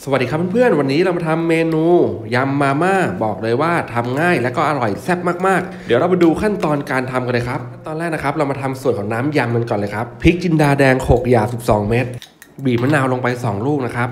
สวัสดีครับเพื่อนๆวันนี้เรามาทำเมนูยำมาม่าบอกเลยว่าทำง่ายและก็อร่อยแซ่บมากๆเดี๋ยวเราไปดูขั้นตอนการทำกันเลยครับตอนแรกนะครับเรามาทำส่วนของน้ำยำกันก่อนเลยครับพริกจินดาแดงโขลกหยาบ12 เม็ดบีบมะนาวลงไป2 ลูกนะครับ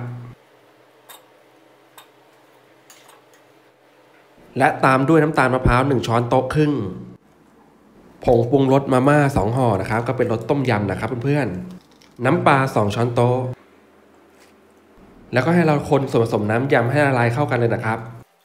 และตามด้วยน้ำตาลมะพร้าว1 ช้อนโต๊ะครึ่งผงปรุงรสมาม่า2 ห่อนะครับก็เป็นรสต้มยำนะครับเพื่อนๆน้ำปลา2 ช้อนโต๊ะแล้วก็ให้เราคนส่วนผสมน้ำยำให้ละลายเข้ากันเลยนะครับ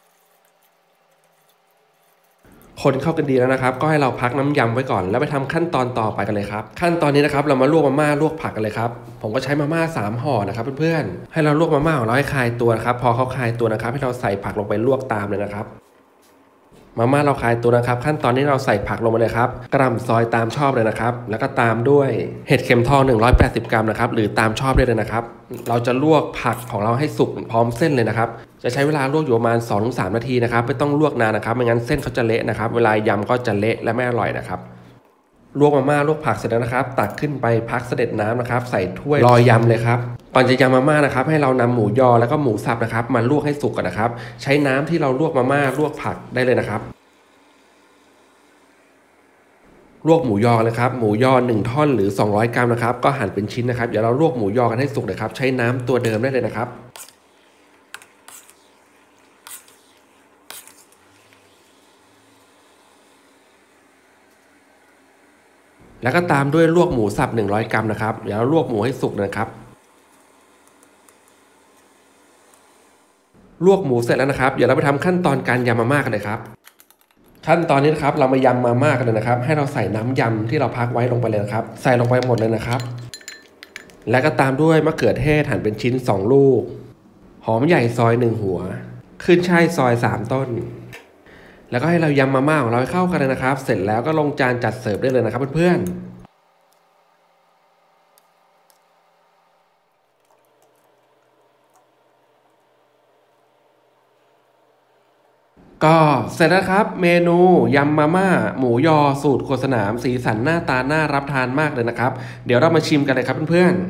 คนเข้ากันดีแล้วนะครับก็ให้เราพักน้ำยำไว้ก่อนแล้วไปทำขั้นตอนต่อไปกันเลยครับขั้นตอนนี้นะครับเรามาลวกมาม่าลวกผักกันเลยครับผมก็ใช้มาม่า3 ห่อนะครับเพื่อนๆให้เราลวกมาม่าของเราให้คลายตัวนะครับพอเขาคลายตัวนะครับให้เราใส่ผักลงไปลวกตามเลยนะครับมาม่าเราคลายตัวนะครับขั้นตอนนี้เราใส่ผักลงมาเลยครับกระหล่ำซอยตามชอบเลยนะครับแล้วก็ตามด้วยเห็ดเข็มทอง180 กรัมนะครับหรือตามชอบได้เลยนะครับเราจะลวกผักของเราให้สุกพร้อมเส้นเลยนะครับจะใช้เวลาลวกอยู่ประมาณ 2-3 นาทีนะครับไม่ต้องลวกนานนะครับไม่งั้นเส้นเขาจะเละนะครับเวลายำก็จะเละและไม่อร่อยนะครับลวกมาม่าลวกผักเสร็จแล้วนะครับตักขึ้นไปพักเสด็จน้ำนะครับใส่ถ้วยรอยำเลยครับก่อนจะยำมาม่านะครับให้เรานำหมูยอแล้วก็หมูสับนะครับมาลวกให้สุกก่อนนะครับใช้น้ำที่เราลวกมาม่าลวกผักได้เลยนะครับลวกหมูยอเลยครับหมูยอ1 ท่อนหรือ200 กรัมนะครับก็หั่นเป็นชิ้นนะครับเดี๋ยวเราลวกหมูยอกันให้สุกเลยครับใช้น้ำตัวเดิมได้เลยนะครับแล้วก็ตามด้วยลวกหมูสับ100 กรัมนะครับเดี๋ยวเราลวกหมูให้สุกนะครับลวกหมูเสร็จแล้วนะครับเดี๋ยวเราไปทำขั้นตอนการยำมาม่ากันเลยครับขั้นตอนนี้นะครับเรามายำมาม่ากันเลยนะครับให้เราใส่น้ำยำที่เราพักไว้ลงไปเลยนะครับใส่ลงไปหมดเลยนะครับแล้วก็ตามด้วยมะเขือเทศหั่นเป็นชิ้น2 ลูกหอมใหญ่ซอย1 หัวขึ้นช่ายซอย3 ต้นแล้วก็ให้เรายำมาม่าของเราให้เข้ากันเลยนะครับเสร็จแล้วก็ลงจานจัดเสิร์ฟได้เลยนะครับเพื่อนๆก็เสร็จแล้วครับเมนูยำมาม่าหมูยอสูตรครัวสนามสีสันหน้าตาน่ารับทานมากเลยนะครับเดี๋ยวเรามาชิมกันเลยครับเพื่อนๆ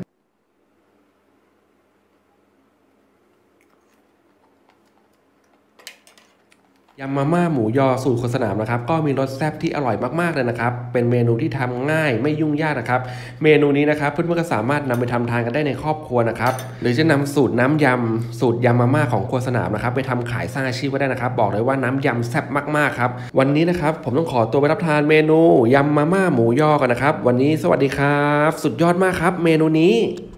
ยำมาม่าหมูยอสูตรครัวสนามนะครับก็มีรสแซ่บที่อร่อยมากๆเลยนะครับเป็นเมนูที่ทำง่ายไม่ยุ่งยากนะครับเมนูนี้นะครับเพื่อนๆก็สามารถนำไปทำทานกันได้ในครอบครัวนะครับหรือจะนำสูตรน้ำยำสูตรยำมาม่าของครัวสนามนะครับไปทำขายสร้างอาชีพก็ได้นะครับบอกเลยว่าน้ำยำแซ่บมากๆครับวันนี้นะครับผมต้องขอตัวไปรับทานเมนูยำมาม่าหมูยอกันนะครับวันนี้สวัสดีครับสุดยอดมากครับเมนูนี้